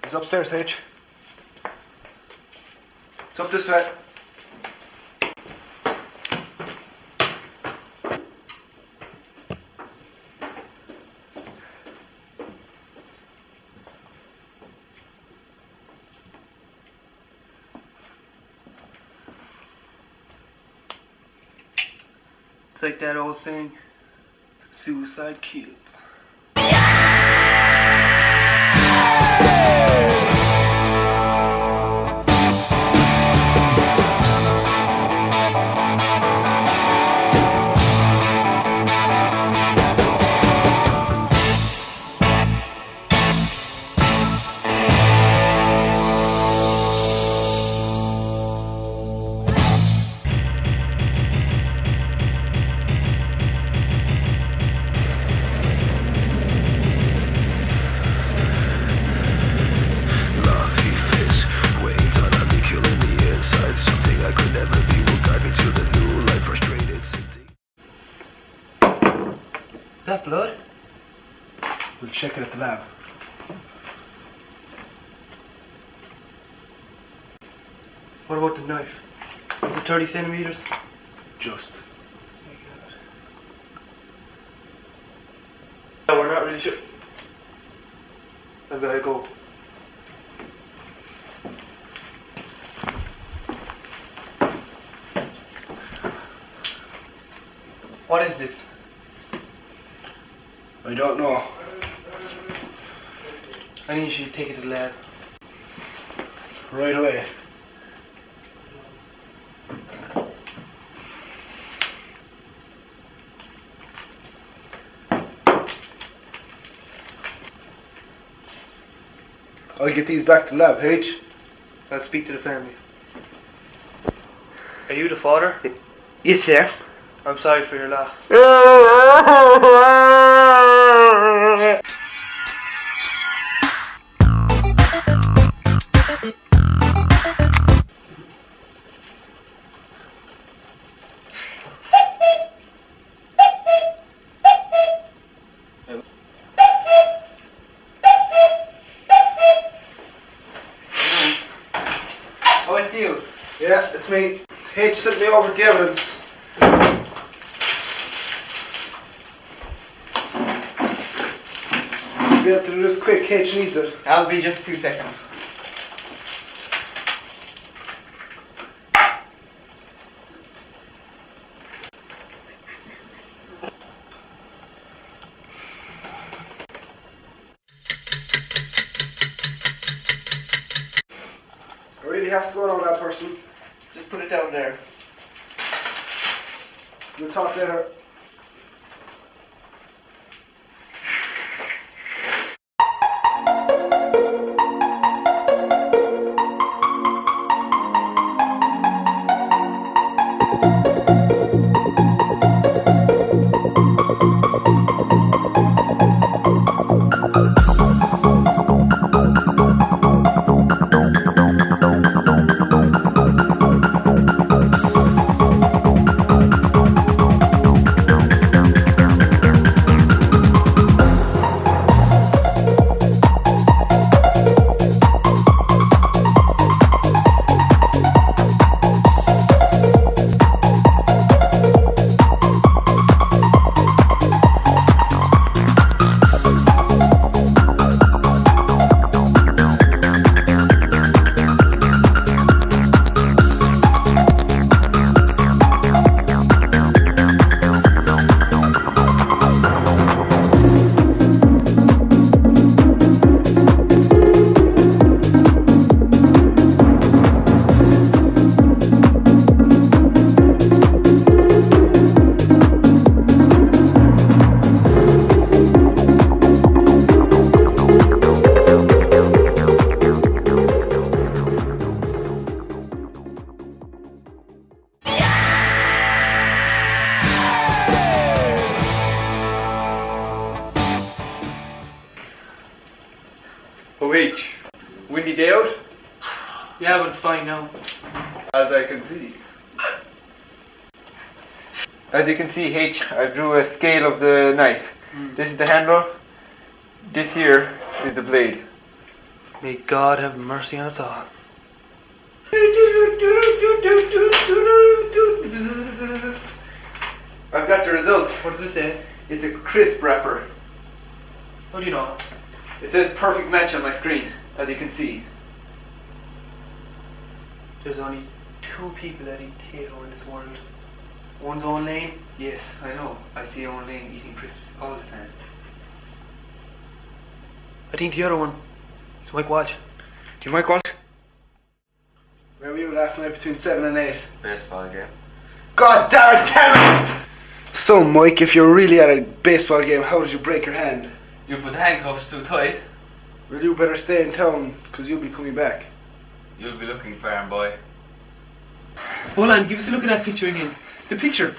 He's upstairs, H. It's up this way. It's like that old saying, suicide kills. Is that blood? We'll check it at the lab. What about the knife? Is it 30 centimeters? Just. Oh, we're not really sure. I've gotta go. What is this? I don't know. I think you should take it to the lab. Right away. I'll get these back to the lab, H. I'll speak to the family. Are you the father? Yes, sir. I'm sorry for your loss. Oh, it's you? Yeah, it's me. H sent me over the evidence. We have to do this quick, H needs it. I'll be just 2 seconds. I really have to go now, that person. Just put it down there. We'll talk later. OH. Windy day out? Yeah, but it's fine now. As I can see. As you can see, H, I drew a scale of the knife. This is the handle. This here is the blade. May God have mercy on us all. I've got the results. What does it say? It's a crisp wrapper. How do you know? It says perfect match on my screen, as you can see. There's only 2 people that eat potato in this world. One's Owen Lane. Yes, I know. I see Owen Lane eating crisps all the time. I think the other one is Mike Walsh. Do you like what? Where were you last night between 7 and 8? Baseball game. God damn it! So, Mike, if you're really at a baseball game, how did you break your hand? You put the handcuffs too tight. Well, you better stay in town, because you'll be coming back. You'll be looking farm boy. Hold on, give us a look at that picture again. The picture.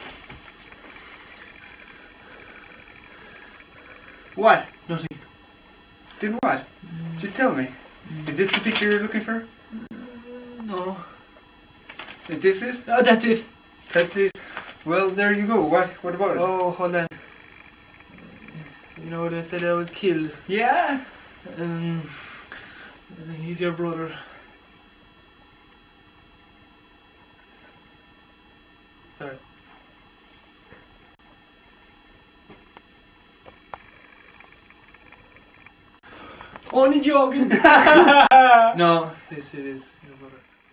What? Nothing. Did what? Just tell me. Is this the picture you're looking for? No. Is this it? Oh, that's it. That's it. Well, there you go. What about it? Oh, hold on. You know the fella was killed. Yeah. He's your brother. Sorry. Only joking. No, yes it is your brother.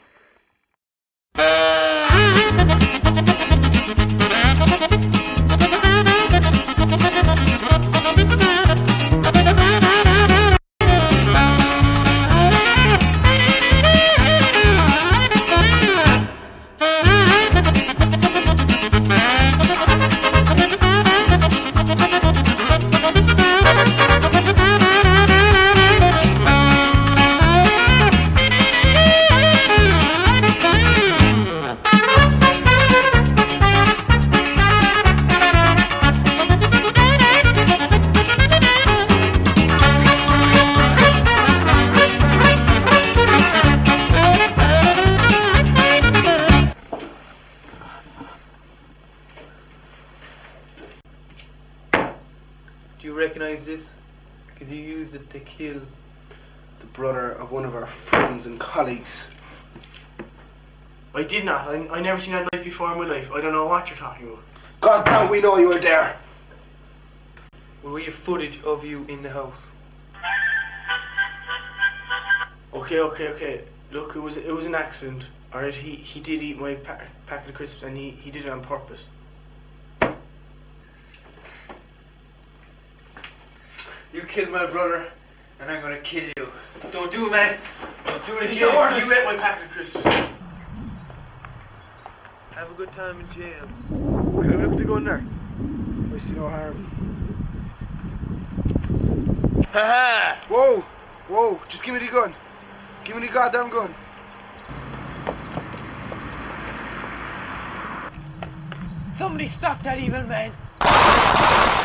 Do you recognize this? Because you used it to kill The brother of one of our friends and colleagues. I did not. I never seen that knife before in my life. I don't know what you're talking about. God damn, we know you were there. Well, we have footage of you in the house. Okay. Look, it was an accident. Alright, he did eat my packet of crisps and he did it on purpose. You killed my brother, and I'm gonna kill you. Don't do it, man. Don't do it Again, again. you ate my packet of crisps. Have a good time in jail. Could I look to go in there? I see no harm. Haha! Whoa, just give me the gun. Give me the goddamn gun. Somebody stop that evil man.